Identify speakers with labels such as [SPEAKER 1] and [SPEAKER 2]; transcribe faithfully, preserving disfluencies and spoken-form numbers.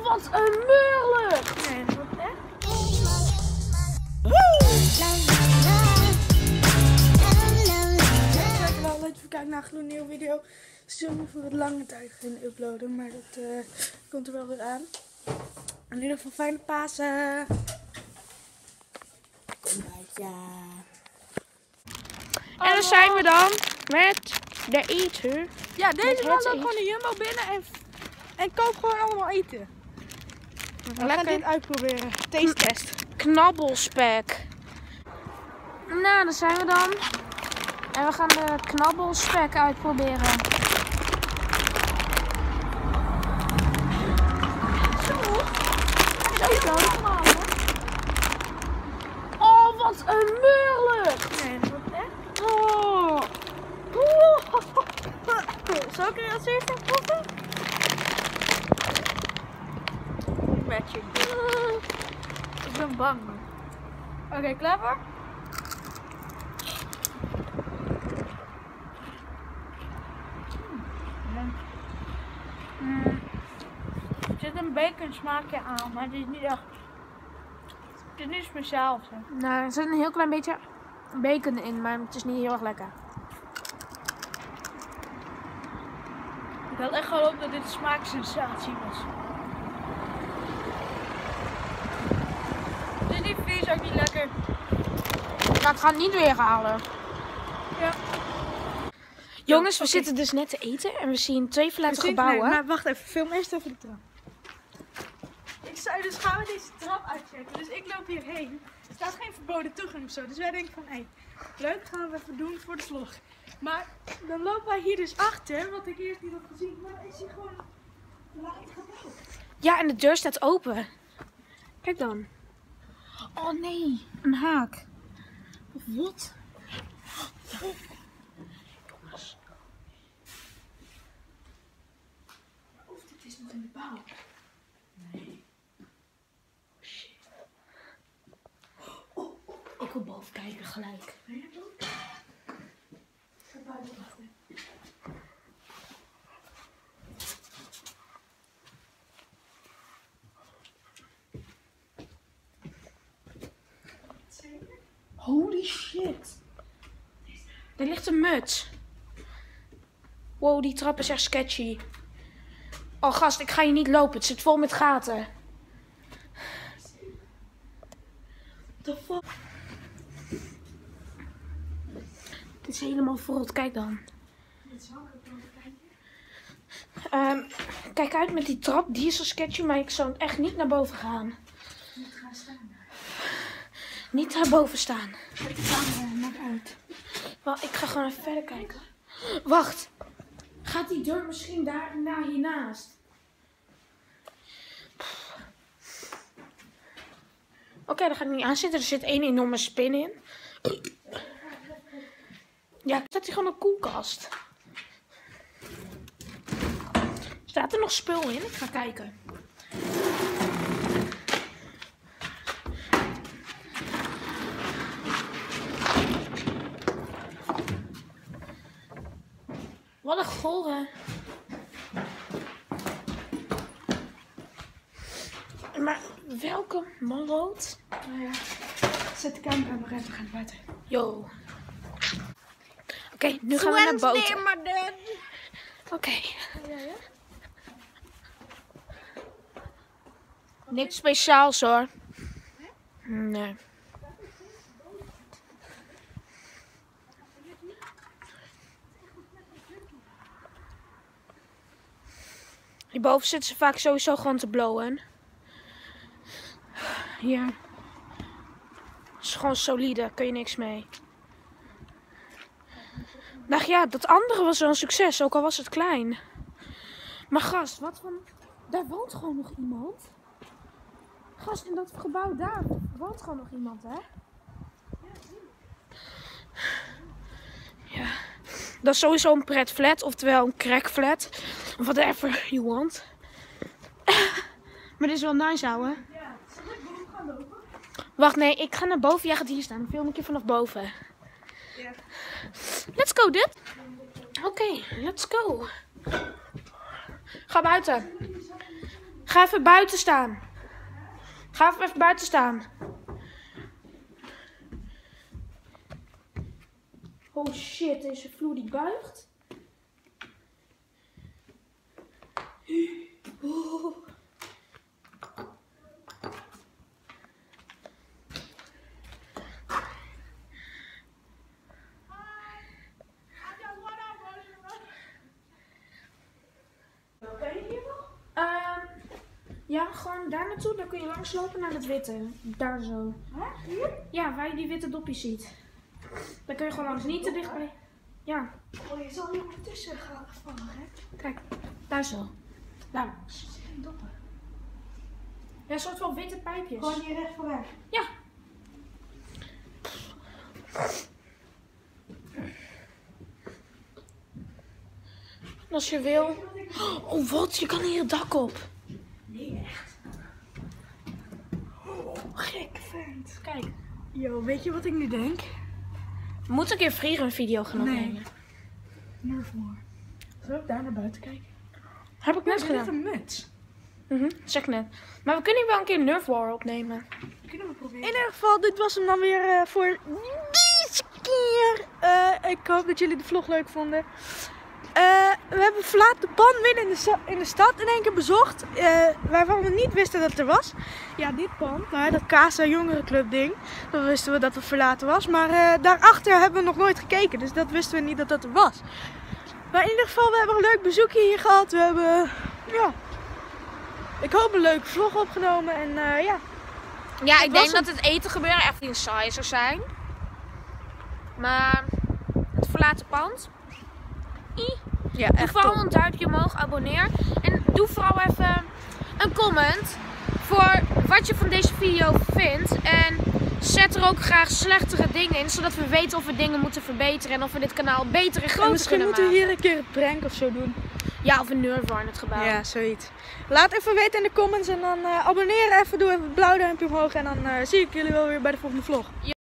[SPEAKER 1] wat een murlucht! Nee, wat echt? Dankjewel dat je kijkt naar een gloednieuwe video. Sorry voor het lange tijd geen uploaden, maar dat uh, komt er wel weer aan. In ieder geval fijne Pasen. Kom uit, ja.
[SPEAKER 2] En dan zijn we dan met de eten.
[SPEAKER 1] Ja, deze man loopt gewoon de Jumbo binnen en, en koopt gewoon allemaal eten. We
[SPEAKER 2] Lekker.
[SPEAKER 1] gaan dit uitproberen. Taste test.
[SPEAKER 2] Knabbelspek. Nou, daar zijn we dan. En we gaan de knabbelspek uitproberen.
[SPEAKER 1] Zo.
[SPEAKER 2] Oh, wat een murlucht!
[SPEAKER 1] Nee, wat echt?
[SPEAKER 2] Oh.
[SPEAKER 1] Zal ik er als eerste proeven? Matching. Ik ben bang. Oké, okay, klaar voor? Mm. Er zit een bacon smaakje aan, maar het is niet echt. Het is niet speciaal of zo.
[SPEAKER 2] Nou, er zit een heel klein beetje bacon in, maar het is niet heel erg lekker.
[SPEAKER 1] Ik had echt gehoopt dat dit een smaaksensatie was. Het is niet vies, ook niet lekker.
[SPEAKER 2] Nou, ik ga het niet weer halen.
[SPEAKER 1] Ja.
[SPEAKER 2] Jongens, we
[SPEAKER 1] okay.
[SPEAKER 2] zitten dus net te eten en we zien twee verlaten gebouwen.
[SPEAKER 1] Nee, maar wacht even, film eerst even de trap. Ik zei dus gaan we deze trap uitchecken. Dus ik loop hierheen. Er staat geen verboden toegang of zo. Dus wij denken van hé, hey, leuk, gaan we even doen voor de vlog. Maar dan lopen wij hier dus achter, wat ik eerst niet had gezien. Maar dan is hier gewoon een laag gebouw.
[SPEAKER 2] Ja, en de deur staat open. Kijk dan. Oh nee, een haak. Of wat? Oh. Jongens.
[SPEAKER 1] Of dit is nog in de bouw. Nee. Oh shit. Oh, oh.
[SPEAKER 2] Ik wil boven kijken gelijk.
[SPEAKER 1] Ben je er boven? Ik ga buiten wachten.
[SPEAKER 2] Holy shit. Er ligt een muts. Wow, die trap is echt sketchy. Oh gast, ik ga hier niet lopen. Het zit vol met gaten.
[SPEAKER 1] The fuck?
[SPEAKER 2] Dit is helemaal verrot. Kijk dan.
[SPEAKER 1] Dit is wel een
[SPEAKER 2] Um, kijk uit met die trap. Die is al sketchy, maar ik zou echt niet naar boven gaan.
[SPEAKER 1] Niet gaan staan.
[SPEAKER 2] Niet daar boven staan.
[SPEAKER 1] Zet de camera maar uit.
[SPEAKER 2] Wacht, ik ga gewoon even verder kijken. Wacht. Gaat die deur misschien daar naar hiernaast? Oké, okay, daar ga ik niet aan zitten. Er zit één enorme spin in. Ja, staat hier gewoon een koelkast. Staat er nog spul in? Ik ga kijken. Wat een gore. Maar welke malloot?
[SPEAKER 1] Nou ja, zet de camera maar even, we gaan buiten.
[SPEAKER 2] Yo. Oké, okay, nu gaan we naar boten. Oké. Okay.
[SPEAKER 1] Ja, ja.
[SPEAKER 2] Niks speciaals hoor. Nee. Hierboven zitten ze vaak sowieso gewoon te blowen. Hier. Het is gewoon solide, kun je niks mee. Nou ja, dat andere was wel een succes, ook al was het klein. Maar gast, wat van... Daar woont gewoon nog iemand. Gast, in dat gebouw daar woont gewoon nog iemand, hè? Ja. Dat is sowieso een pretflat, oftewel een crackflat. Whatever you want. Maar dit is wel nice, ouwe.
[SPEAKER 1] Ja, zal ik boven gaan lopen?
[SPEAKER 2] Wacht, nee, ik ga naar boven. Jij gaat hier staan. Dan film ik je vanaf boven.
[SPEAKER 1] Ja.
[SPEAKER 2] Let's go, dit. Oké, okay, let's go. Ga buiten. Ga even buiten staan. Ga even buiten staan. Oh shit, deze vloer die buigt. Oh. Um, ja, gewoon daar naartoe. Dan kun je langslopen naar het witte. Daar zo.
[SPEAKER 1] Hè? Hier?
[SPEAKER 2] Ja, waar je die witte dopjes ziet. Dan kun je gewoon langs. Niet te dichtbij. Ja.
[SPEAKER 1] Oh, je zal hier ondertussen gaan vallen, hè?
[SPEAKER 2] Kijk, daar zo. Daar langs.
[SPEAKER 1] Dat is geen doppen.
[SPEAKER 2] Ja, een soort van witte pijpjes.
[SPEAKER 1] Gewoon hier recht voorbij.
[SPEAKER 2] Ja. Als je wil. Oh, wat? Je kan hier het dak op.
[SPEAKER 1] Nee, echt. Oh, gek vent.
[SPEAKER 2] Kijk.
[SPEAKER 1] Yo, weet je wat ik nu denk?
[SPEAKER 2] We moeten een keer Vrieger een video gaan
[SPEAKER 1] Nee.
[SPEAKER 2] opnemen.
[SPEAKER 1] Nerfmore. Zal ik daar naar buiten kijken?
[SPEAKER 2] Heb ik net
[SPEAKER 1] Net
[SPEAKER 2] gedaan.
[SPEAKER 1] een muts.
[SPEAKER 2] Mhm, zeg net. Maar we kunnen hier wel een keer Nerf War opnemen.
[SPEAKER 1] Kunnen we proberen. In ieder geval, dit was hem dan weer uh, voor deze keer. Uh, ik hoop dat jullie de vlog leuk vonden. Uh, we hebben verlaten pand midden in de, in de stad in één keer bezocht. Uh, waarvan we niet wisten dat het er was. Ja, dit pand, maar dat Casa Jongerenclub ding. Dan wisten we dat het verlaten was. Maar uh, daarachter hebben we nog nooit gekeken. Dus dat wisten we niet dat dat er was. Maar in ieder geval, we hebben een leuk bezoekje hier gehad. We hebben, ja... Ik hoop een leuke vlog opgenomen en uh, ja.
[SPEAKER 2] Ja, ik
[SPEAKER 1] was
[SPEAKER 2] denk dat het eten gebeuren echt niet saai zou zijn. Maar het verlaten pand. I.
[SPEAKER 1] Ja,
[SPEAKER 2] Doe vooral een duimpje omhoog, abonneer. En doe vooral even een comment voor wat je van deze video vindt. En zet er ook graag slechtere dingen in, zodat we weten of we dingen moeten verbeteren. En of we dit kanaal beter en groter
[SPEAKER 1] Misschien
[SPEAKER 2] kunnen
[SPEAKER 1] moeten we
[SPEAKER 2] maken.
[SPEAKER 1] hier een keer een prank of zo doen.
[SPEAKER 2] Ja, of een Nerf War in het gebouw.
[SPEAKER 1] Ja, zoiets. Laat even weten in de comments en dan uh, abonneer even. Doe even het blauw duimpje omhoog en dan uh, zie ik jullie wel weer bij de volgende vlog.